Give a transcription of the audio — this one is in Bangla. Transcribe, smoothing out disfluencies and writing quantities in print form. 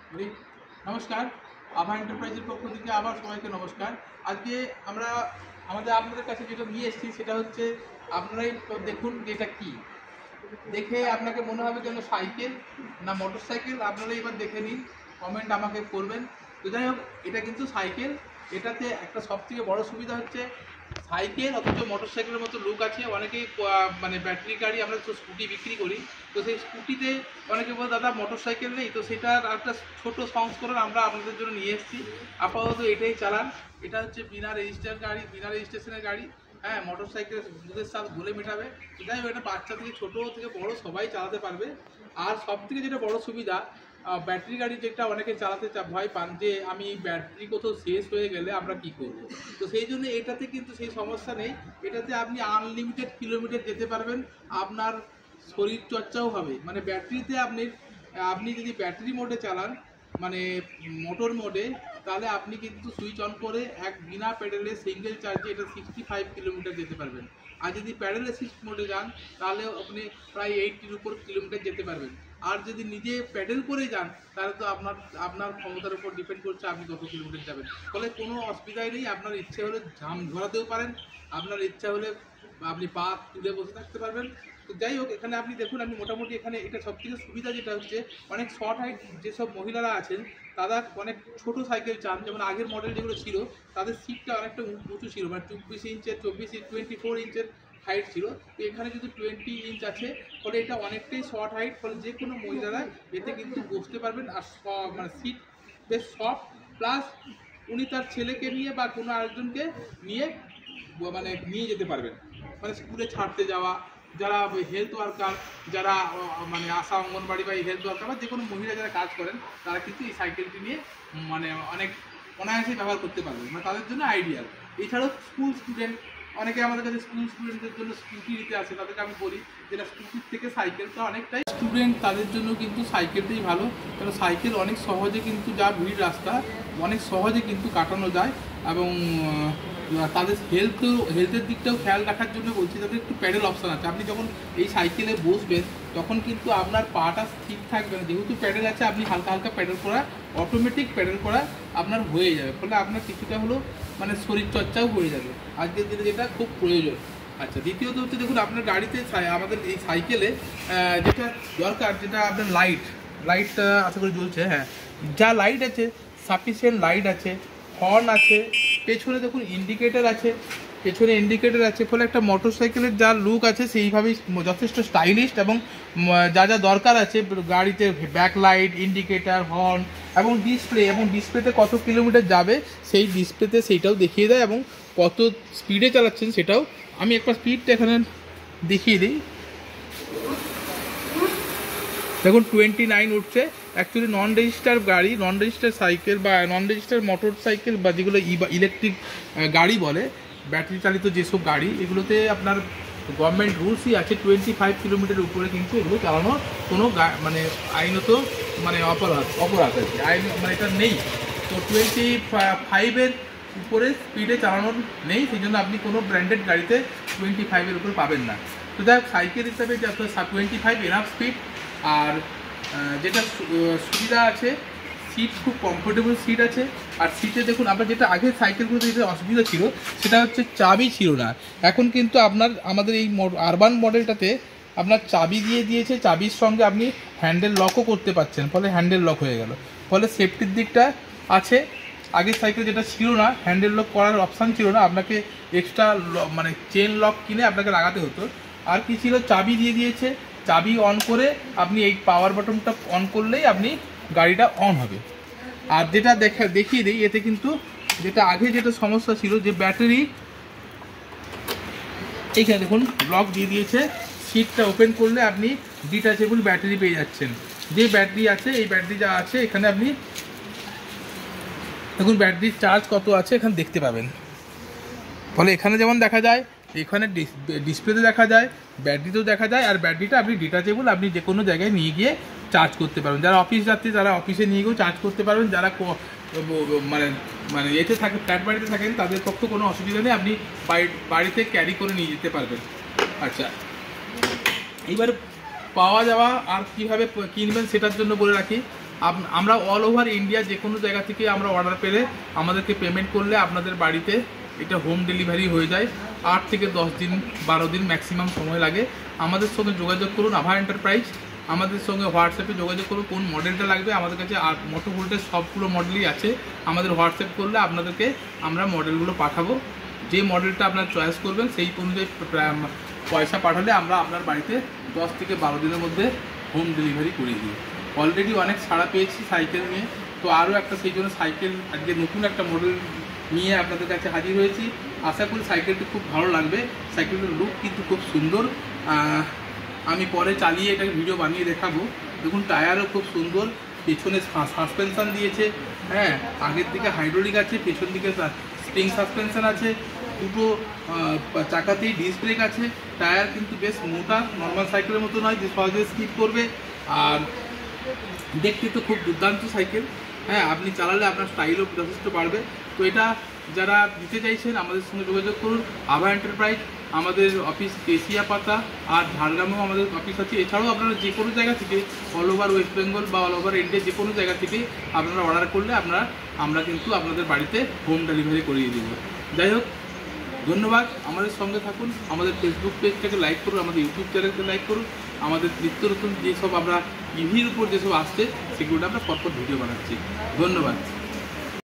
নমস্কার, আভা এন্টারপ্রাইজের পক্ষ থেকে আবার সবাইকে নমস্কার। আজকে আমরা আপনাদের কাছে যেটা নিয়ে এসেছি সেটা হচ্ছে, আপনারাই দেখুন যে এটা কী। দেখে আপনাকে মনে হবে যেন সাইকেল না মোটর সাইকেল, আপনারা এবার দেখে নিন, কমেন্ট আমাকে করবেন। তো যাই হোক, এটা কিন্তু সাইকেল। এটাতে একটা সবথেকে বড় সুবিধা হচ্ছে সাইকেল অথচ মোটর সাইকেলের মতো লুক আছে। অনেকেই মানে ব্যাটারি গাড়ি, আমরা তো স্কুটি বিক্রি করি, তো সেই স্কুটিতে অনেকে বলে দাদা মোটর সাইকেল নেই, তো সেটার একটা ছোট সংস্করণ আমরা আপনাদের জন্য নিয়ে এসেছি। আপাতত এটাই চালান। এটা হচ্ছে বিনা রেজিস্টার গাড়ি, বিনা রেজিস্ট্রেশনের গাড়ি। হ্যাঁ, মোটর সাইকেল দুধের স্বাদ ঘুলে মেটাবে। যাই হোক, এটা বাচ্চা থেকে ছোট থেকে বড় সবাই চালাতে পারবে। আর সব থেকে যেটা বড় সুবিধা, ব্যাটারি গাড়ি যেটা অনেকে চালাতে ভয় পান যে আমি ব্যাটারি কোথাও শেষ হয়ে গেলে আমরা কি করব। তো সেই জন্য এটাতে কিন্তু সেই সমস্যা নেই। এটাতে আপনি আনলিমিটেড কিলোমিটার যেতে পারবেন, আপনার শরীর চর্চাও হবে। মানে ব্যাটারিতে আপনি যদি ব্যাটারি মোডে চালান, মানে মোটর মোডে, তাহলে আপনি কিন্তু সুইচ অন করে বিনা প্যাডেলে সিঙ্গেল চার্জে এটা 65 কিলোমিটার যেতে পারবেন। আর যদি প্যাডেল অ্যাসিস্ট মোডে যান, তাহলে আপনি প্রায় 80-র উপর কিলোমিটার যেতে পারবেন। আর যদি নিজে প্যাডেল করে যান, তাহলে তো আপনার ক্ষমতার উপর ডিপেন্ড করছে আপনি কত কিলোমিটার যাবেন। ফলে কোনো অসুবিধাই নেই। আপনার ইচ্ছে হলে ঝাম ধরাতেও পারেন, আপনার ইচ্ছা হলে আপনি পা তুলে বসে থাকতে পারবেন। তো যাই হোক, এখানে আপনি দেখুন, আমি মোটামুটি এখানে এটা সবথেকে সুবিধা যেটা হচ্ছে, অনেক শর্ট হাইট যেসব মহিলারা আছেন তারা অনেক ছোট সাইকেল চান, যেমন আগের মডেল যেগুলো ছিল তাদের সিটটা অনেকটা উঁচু ছিল, মানে 24 ইঞ্চের হাইট ছিল। তো এখানে যদি 20 ইঞ্চ আছে, ফলে এটা অনেকটাই শর্ট হাইট, ফলে যে কোনো মহিলারা এতে কিন্তু বসতে পারবেন। আর মানে সিট বেশ সফট, প্লাস উনি তার ছেলেকে নিয়ে বা কোনো আরেকজনকে নিয়ে মানে নিয়ে যেতে পারবেন। মানে স্কুলে ছাড়তে যাওয়া, যারা হেলথ ওয়ার্কার, যারা মানে আশা, অঙ্গনবাড়ি বা হেলথ ওয়ার্কার বা যে কোনো মহিলা যারা কাজ করেন, তারা কিন্তু এই সাইকেলটি নিয়ে মানে অনেক অনায়াসেই ব্যবহার করতে পারবেন। মানে তাদের জন্য আইডিয়াল। এছাড়াও স্কুল স্টুডেন্ট, অনেকে আমাদের কাছে স্কুল স্টুডেন্টদের জন্য স্কুটি নিতে আসে, তাদেরকে আমি বলি যেটা স্কুটির থেকে সাইকেলটা অনেকটাই স্টুডেন্ট, তাদের জন্য কিন্তু সাইকেলটাই ভালো। কারণ সাইকেল অনেক সহজে কিন্তু, যা ভিড় রাস্তা, অনেক সহজে কিন্তু কাটানো যায়। এবং তাদের হেলথের দিকটাও খেয়াল রাখার জন্য বলছি, তাদের একটু প্যাডেল অপশান আছে। আপনি যখন এই সাইকেলে বসবেন তখন কিন্তু আপনার পাটা ঠিক থাকবে না, যেহেতু প্যাডেল আছে। আপনি হালকা হালকা প্যাডেল করা, অটোমেটিক প্যাডেল করা আপনার হয়ে যাবে, ফলে আপনার কিছুটা হলেও মানে শরীরচর্চাও হয়ে যাবে আজকের দিনে, যেটা খুব প্রয়োজন। আচ্ছা, দ্বিতীয়ত হচ্ছে, দেখুন আপনার গাড়িতে আমাদের এই সাইকেলে যেটা দরকার, যেটা আপনার লাইটটা আশা করি জ্বলছে। হ্যাঁ, যা লাইট আছে, সাফিসিয়েন্ট লাইট আছে, হর্ন আছে, পেছনে দেখুন ইন্ডিকেটার আছে, ফলে একটা মোটর সাইকেলের যা লুক আছে সেইভাবেই যথেষ্ট স্টাইলিশ। এবং যা যা দরকার আছে গাড়িতে, ব্যাক লাইট, ইন্ডিকেটার, হর্ন এবং ডিসপ্লেতে কত কিলোমিটার যাবে সেই ডিসপ্লেতে সেইটাও দেখিয়ে দেয়, এবং কত স্পিডে চালাচ্ছেন সেটাও। আমি একবার স্পিডটা এখানে দেখিয়ে দিই। দেখুন 29 উঠছে। অ্যাকচুয়ালি নন রেজিস্টার গাড়ি, নন রেজিস্টার সাইকেল বা নন রেজিস্টার মোটর সাইকেল বা যেগুলো ইলেকট্রিক গাড়ি বলে, ব্যাটারি চালিত যেসব গাড়ি, এগুলোতে আপনার গভর্নমেন্ট রুলসই আছে 25 কিলোমিটার উপরে কিন্তু এগুলো চালানো কোনো মানে আইনত মানে অপরাধ আছে, আইন মানে এটা নেই। তো 25-এর উপরে স্পিডে চালানোর নেই, সেই জন্য আপনি কোনো ব্র্যান্ডেড গাড়িতে 25-এর উপরে পাবেন না। তো যাই হোক, সাইকেল হিসাবে যত 25 এনাফ স্পিড। আর যেটা সুবিধা আছে, সিট খুব কমফোর্টেবল সিট আছে। আর সিটে দেখুন, আপনার যেটা আগের সাইকেলগুলোতে যেটা অসুবিধা ছিল, সেটা হচ্ছে চাবি ছিল না। এখন কিন্তু আমাদের এই আরবান মডেলটাতে আপনার চাবি দিয়ে দিয়েছে, চাবির সঙ্গে আপনি হ্যান্ডেল লকও করতে পারছেন, ফলে হ্যান্ডেল লক হয়ে গেল, ফলে সেফটির দিকটা আছে। আগের সাইকেল যেটা ছিল না, হ্যান্ডেল লক করার অপশান ছিল না, আপনাকে এক্সট্রা মানে চেন লক কিনে আপনাকে লাগাতে হতো। আর কি ছিল, চাবি দিয়ে দিয়েছে, চাবি অন করে আপনি এই পাওয়ার বাটনটা অন করলেই আপনি গাড়িটা অন হবে। আর যেটা দেখিয়ে দিই, এতে কিন্তু যেটা আগে যেটা সমস্যা ছিল, যে ব্যাটারি এইখানে দেখুন লক দিয়ে দিয়েছে, সিটটা ওপেন করলে আপনি ডিটাচেবল ব্যাটারি পেয়ে যাচ্ছেন। যে ব্যাটারি আছে, এই ব্যাটারি যা আছে এখানে আপনি দেখুন ব্যাটারির চার্জ কত আছে এখানে দেখতে পাবেন। ফলে এখানে যেমন দেখা যায়, এখানে ডিসপ্লেতে দেখা যায়, ব্যাটারিতেও দেখা যায়। আর ব্যাটারিটা আপনি ডিটাচেবল, আপনি যে কোনো জায়গায় নিয়ে গিয়ে চার্জ করতে পারবেন। যারা অফিস যাত্রী, তারা অফিসে নিয়ে গিয়েও চার্জ করতে পারবেন। যারা মানে এতে থাকে, ফ্ল্যাট বাড়িতে থাকেন, তাদের পক্ষে কোনো অসুবিধা নেই, আপনি বাড়িতে ক্যারি করে নিয়ে যেতে পারবেন। আচ্ছা, এইবার পাওয়া যাওয়া আর কীভাবে কিনবেন সেটার জন্য বলে রাখি। আমরা অল ওভার ইন্ডিয়া যে কোনো জায়গা থেকে আমরা অর্ডার পেলে আমাদেরকে পেমেন্ট করলে আপনাদের বাড়িতে এটা হোম ডেলিভারি হয়ে যায়। 8 থেকে 10 দিন 12 দিন ম্যাক্সিমাম সময় লাগে। আমাদের সঙ্গে যোগাযোগ করুন আভা এন্টারপ্রাইজ, আমাদের সঙ্গে হোয়াটসঅ্যাপে যোগাযোগ করুন কোন মডেলটা লাগবে। আমাদের কাছে মোটো ভোল্টেজ সবগুলো মডেলই আছে। আমাদের হোয়াটসঅ্যাপ করলে আপনাদেরকে আমরা মডেলগুলো পাঠাবো। যে মডেলটা আপনার চয়েস করবেন সেই অনুযায়ী পয়সা পাঠালে আমরা আপনার বাড়িতে 10 থেকে 12 দিনের মধ্যে হোম ডেলিভারি করিয়ে দিই। অলরেডি অনেক ছাড়া পেয়েছি সাইকেল নিয়ে, তো আরও একটা সেই জন্য সাইকেল আজকে নতুন একটা মডেল নিয়ে আপনাদের কাছে হাজির হয়েছি। আশা করি সাইকেলটি খুব ভালো লাগবে। সাইকেলটার লুক কিন্তু খুব সুন্দর। আমি পরে চালিয়ে এটাকে ভিডিও বানিয়ে দেখাবো। দেখুন টায়ারও খুব সুন্দর, পেছনে সাসপেনশন দিয়েছে, হ্যাঁ আগের দিকে হাইড্রোলিক আছে, পেছন দিকে স্প্রিং সাসপেনশন আছে, দুটো চাকাতেই ডিস্ক ব্রেক আছে। টায়ার কিন্তু বেশ মোটা, নর্মাল সাইকেলের মতো নয় যে সহজে স্কিপ করবে। আর দেখতে তো খুব দুর্দান্ত সাইকেল, হ্যাঁ আপনি চালালে আপনার স্টাইলও যথেষ্ট বাড়বে। তো এটা যারা দিতে চাইছেন আমাদের সঙ্গে যোগাযোগ করুন আভা এন্টারপ্রাইজ। আমাদের অফিস কেশিয়াপাতা আর ঝাড়গ্রামেও আমাদের অফিস আছে। এছাড়াও আপনারা যে কোনো জায়গা থেকে অল ওভার ওয়েস্ট বেঙ্গল বা অল ওভার ইন্ডিয়া যে কোনো জায়গা থেকে আপনারা অর্ডার করলে আমরা কিন্তু আপনাদের বাড়িতে হোম ডেলিভারি করিয়ে দেবো। যাই হোক, ধন্যবাদ। আমাদের সঙ্গে থাকুন, আমাদের ফেসবুক পেজটাকে লাইক করুন, আমাদের ইউটিউব চ্যানেলকে লাইক করুন। আমাদের নিত্য নতুন যেসব আমরা ইভির উপর যেসব আসছে সেগুলো আমরা পরপর ভিডিও বানাচ্ছি। ধন্যবাদ।